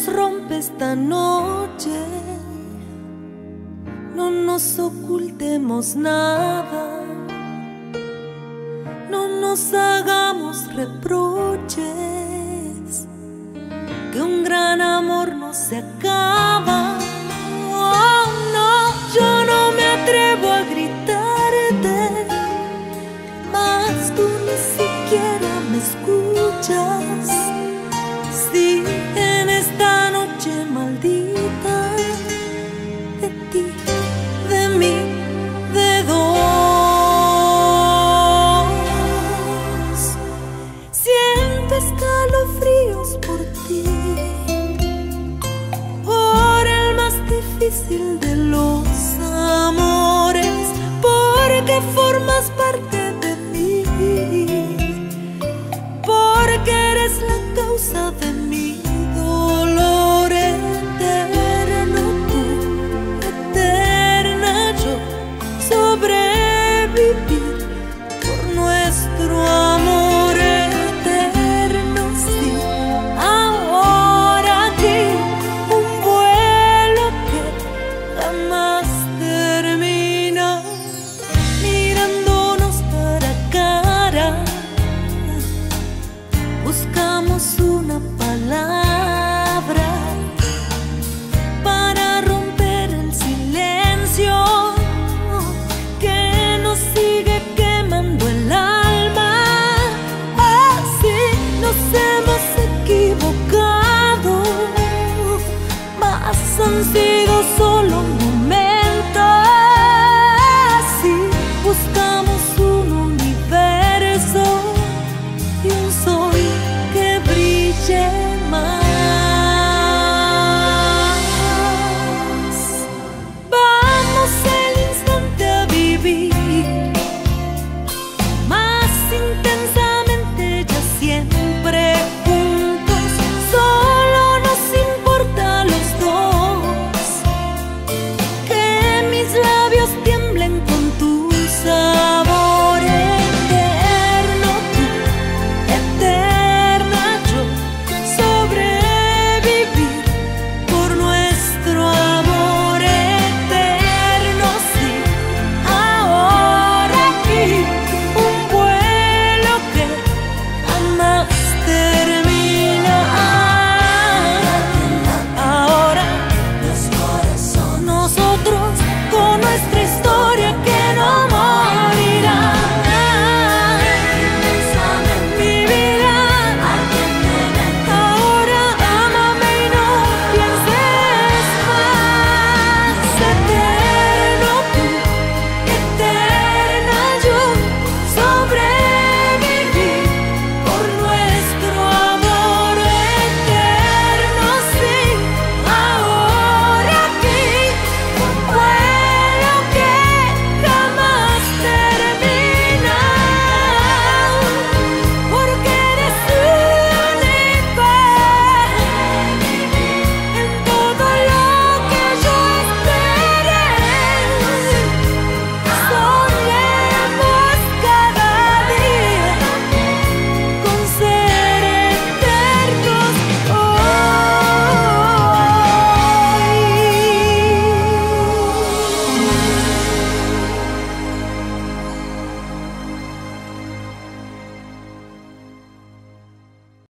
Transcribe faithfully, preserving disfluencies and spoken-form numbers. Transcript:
nos rompe esta noche. No nos ocultemos nada, no nos hagamos reproches, que un gran amor no se acaba. Oh, no, yo no me atrevo a gritarte, mas tú ni siquiera me escuchas. Sí, en esta noche maldita, de ti, de mí, de dos, siento escalofríos por ti, por el más difícil de los amores, porque formas parte de mí, porque eres la causa de mi dolor eterno, tú, eterna yo, sobrevivir por nuestro amor eterno, sí. Ahora aquí, un vuelo que jamás termina, mirándonos cara a cara, buscamos una palabra para romper el silencio que nos sigue quemando el alma. Así nos hemos equivocado, mas han sido solo momentos. Así buscamos uno